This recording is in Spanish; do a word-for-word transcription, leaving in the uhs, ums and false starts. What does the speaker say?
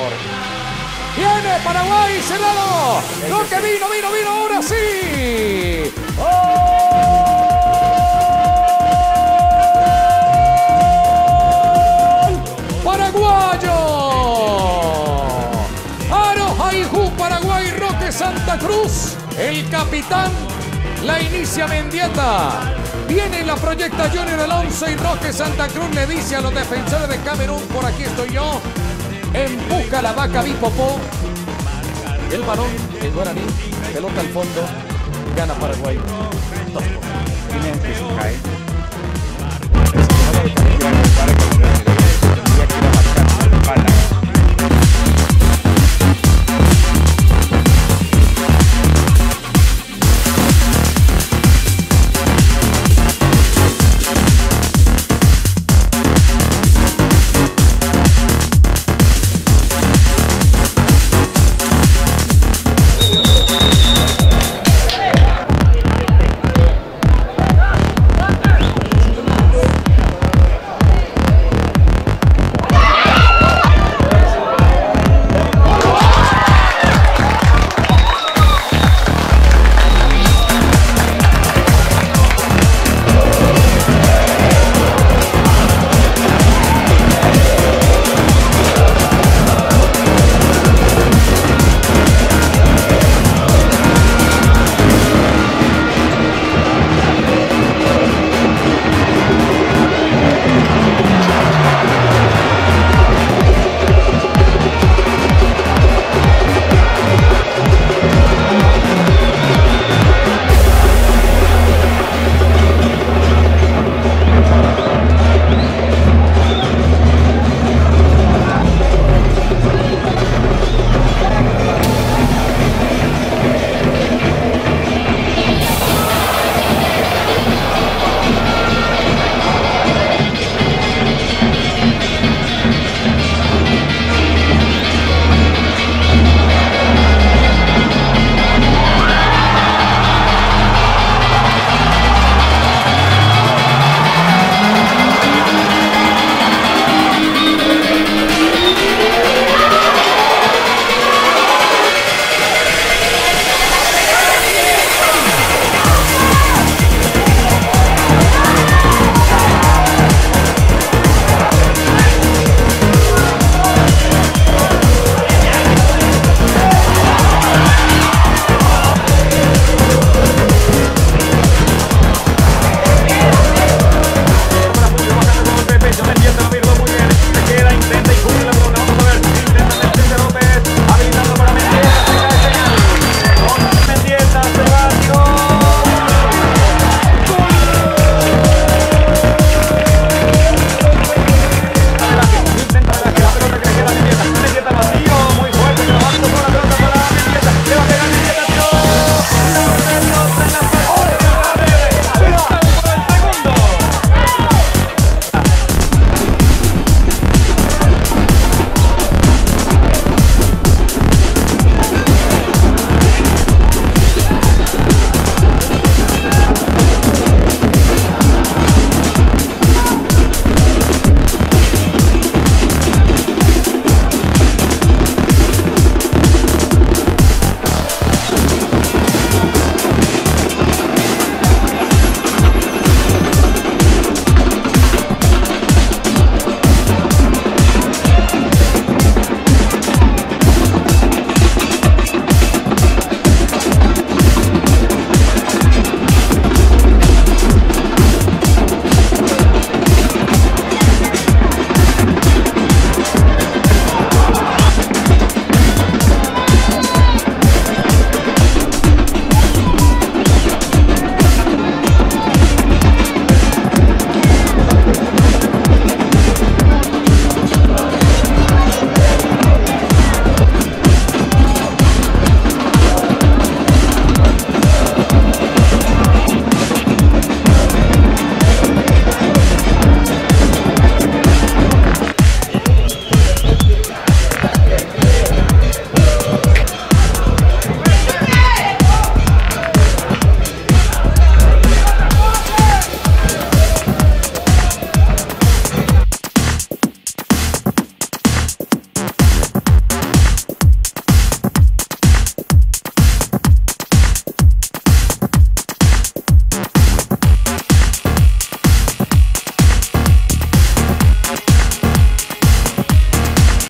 Viene Paraguay, cerrado. Lo que vino, vino, vino, ahora sí. ¡Gol! Paraguayo. Arojaijú, Paraguay, Roque Santa Cruz. El capitán la inicia Mendieta. Viene la proyecta Junior Alonso y Roque Santa Cruz le dice a los defensores de Camerún, por aquí estoy yo. Empuja la vaca Bipopó. El balón, el guaraní, pelota al fondo, gana Paraguay. Dos por uno. Tienen que se cae. El sistema de calidad para que tendría que ir a marcar para